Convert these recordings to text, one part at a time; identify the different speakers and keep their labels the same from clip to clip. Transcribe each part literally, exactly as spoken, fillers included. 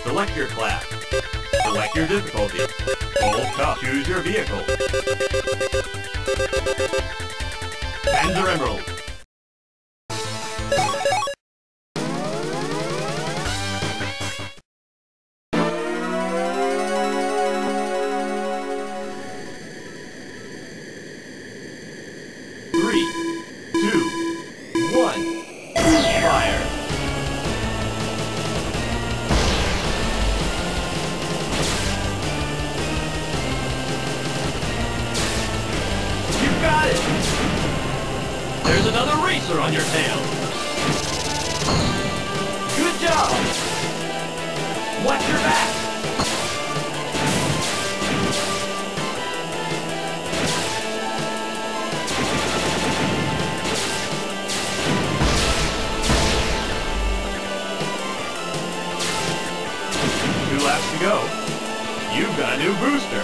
Speaker 1: Select your class. Select your difficulty. Hold top. Choose your vehicle. Panzer Emerald. Three, two, one, fire! You got it! There's another racer on your tail! Good job! Watch your back! Two laps to go. You've got a new booster.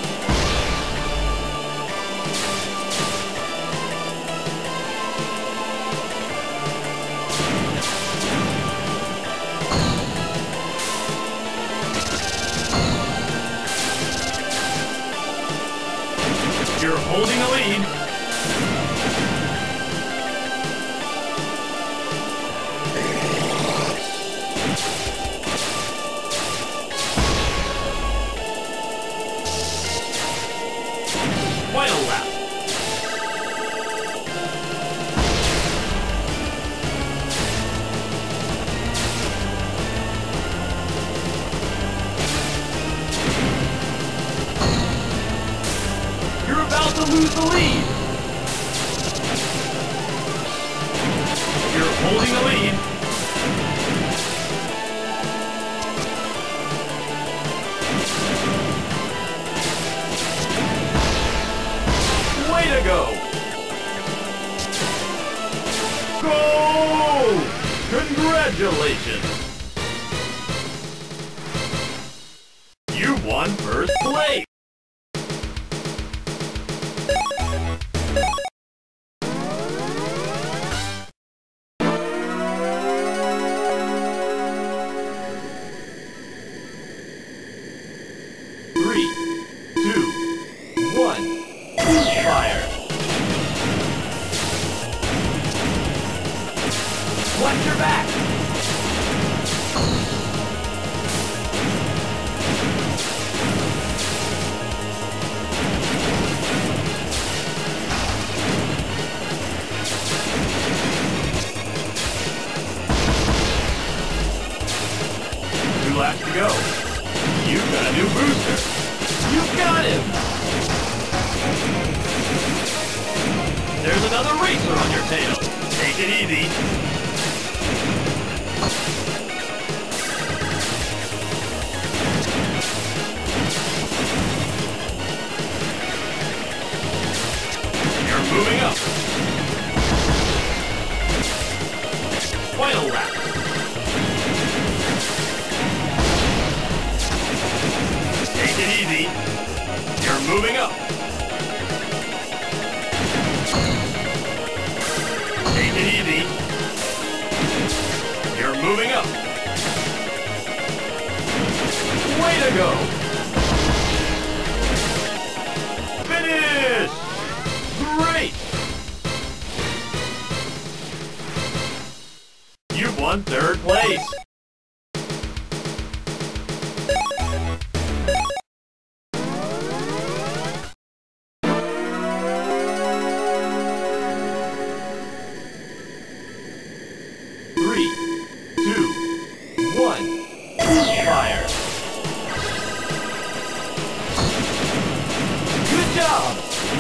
Speaker 1: You're holding a lead. Final lap. You're about to lose the lead. You're holding the lead. Way to go! Go! Congratulations! You won first place! Three, two, one. Fire! Watch your back! Two laps to go. You've got a new booster. You've got him! There's another racer on your tail. Take it easy. You're moving up. Final lap. Take it easy. You're moving up. Take it easy. You're moving up. Way to go! Finish! Great! You won third place! Three, two, one, fire! Good job!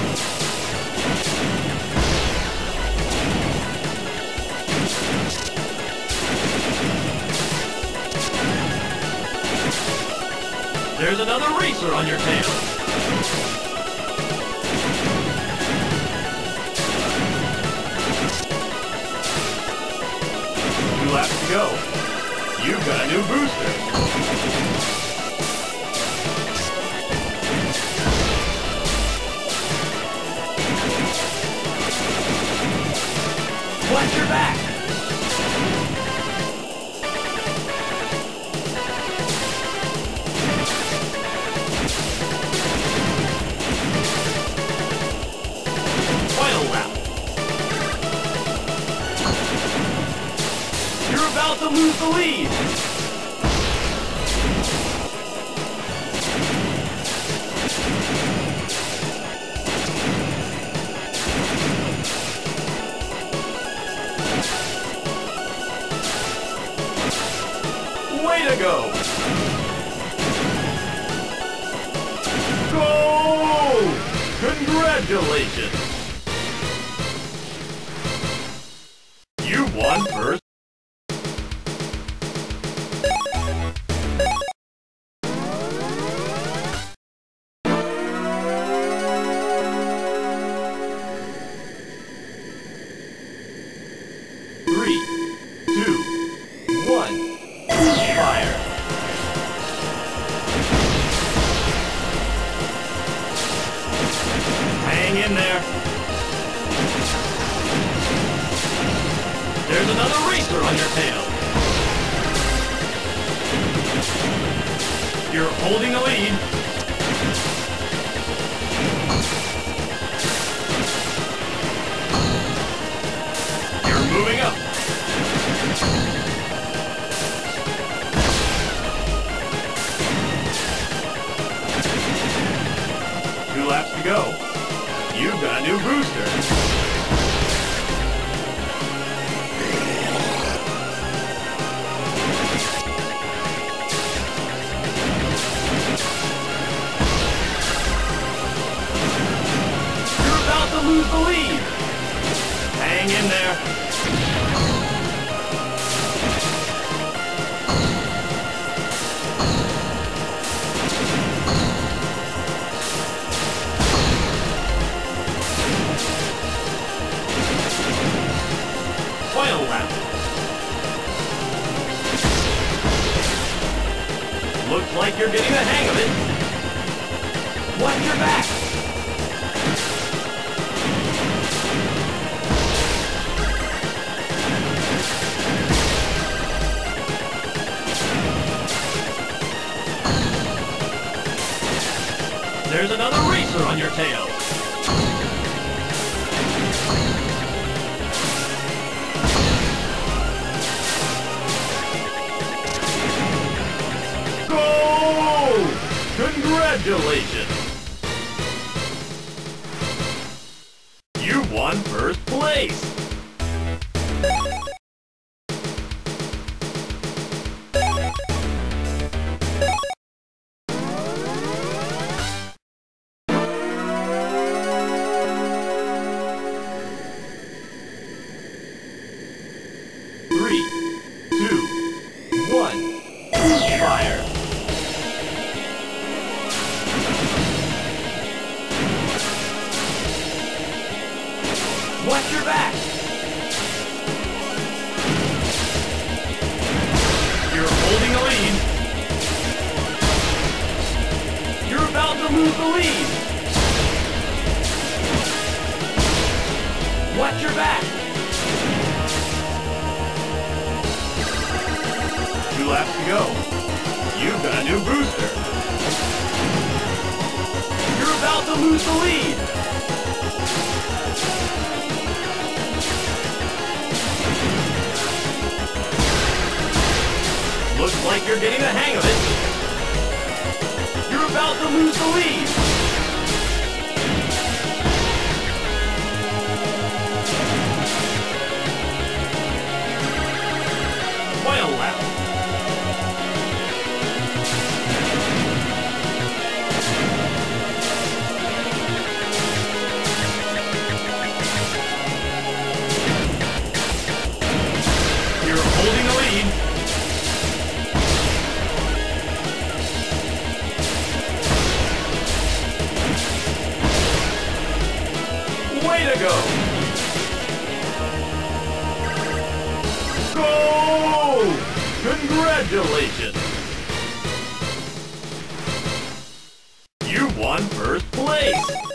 Speaker 1: There's another racer on your tail. Two laps to go. You've got a new booster. Watch your back. the lead! Way to go! Go! Congratulations! You won first. Three, two, one, fire! Hang in there. There's another racer on your tail. You're holding the lead. You're moving up. Two laps to go. You've got a new booster. Lose the lead. Hang in there. Final lap. Looks like you're getting the hang of it. Watch your back. There's another racer on your tail. Go! Congratulations! You won first place! Three, two, one, fire! Watch your back! You're holding the lead. You're about to lose the lead. Watch your back! Two laps to go. You've got a new booster. You're about to lose the lead. Looks like you're getting the hang of it. You're about to lose the lead. Final lap. You're holding the lead. Way to go! Go! Congratulations! You won first place!